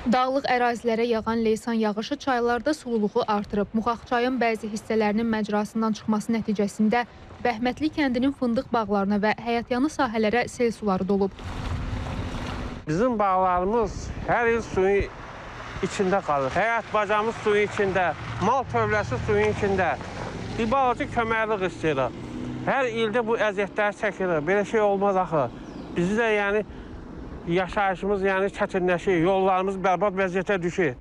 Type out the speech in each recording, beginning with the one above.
Dağlıq ərazilərə yağan leysan yağışı çaylarda sululuğu artırıb. Muxaq çayın bəzi hissələrinin məcrasından çıxması nəticəsində Bəhmətli kəndinin fındıq bağlarına və həyətyanı sahələrə sel suları dolub. Bizim bağlarımız hər il suyun içində qalır. Həyat bacamız suyun içində, mal tövləsi suyun içində. Bir balaca köməklik istəyirlər. Hər ildə bu əziyyətləri çəkilir. Belə şey olmaz axı. Bizi də yaşayışımız çətinləşir, yollarımız bərbad vəziyyətə düşür.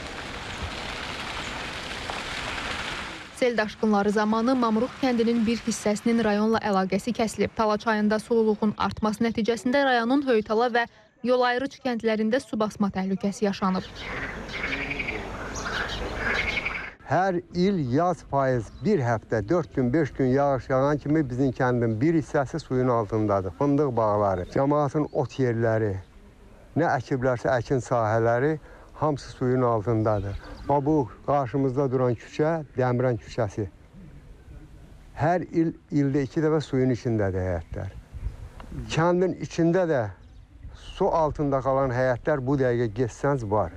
Sel daşqınları zamanı Mamruq kəndinin bir hissəsinin rayonla əlaqəsi kəsilib. Tala çayında sululuğun artması nəticəsində rayonun Höytala və Yolayırıç kəndlərində su basma təhlükəsi yaşanıb. Hər il yaz payız bir həftə, 4 gün, 5 gün yağış yağan kimi bizim kəndin bir hissəsi suyun altındadır. Fındıq bağları, cəmaatın ot yerləri, nə əkiblərsə əkin sahələri hamısı suyun altındadır. Bu qarşımızda duran küçə Dəmirən küçəsi. Hər ildə 2 dəfə suyun içindədir həyətlər. Kəndin içində də su altında qalan həyətlər bu dəqiqə geçsəniz var.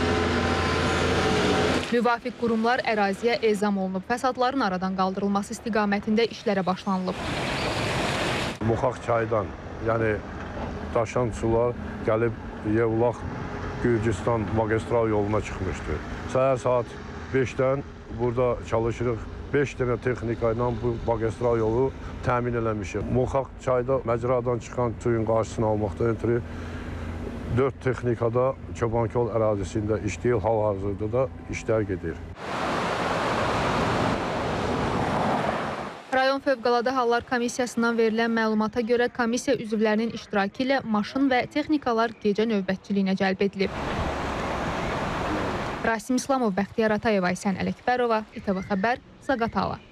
Müvafiq qurumlar əraziyə elzam olunub. Fəsadların aradan qaldırılması istiqamətində işlərə başlanılıb. Muxaq çaydan, daşan sular gəlib Yevlax Gürcistan magistral yoluna çıxmışdı. Səhər saat 5-dən burada çalışırıq. 5 dənə texnika ilə bu magistral yolu təmin eləmişik. Muxaq çayda məcradan çıxan suyun qarşısını almaqdan ötürü 4 texnikada Çobankol ərazisində işləyir, hal-hazırda da işlər gedir. Rayon Fövqəladə Hallar Komissiyasından verilən məlumata görə komissiya üzvlərinin iştirakı ilə maşın və texnikalar gecə növbətçiliyinə cəlb edilib. Rasim İslamov, Bəxtiyar Atayev, Aysən Ələkbərova, İTV Xəbər, Zaqatala.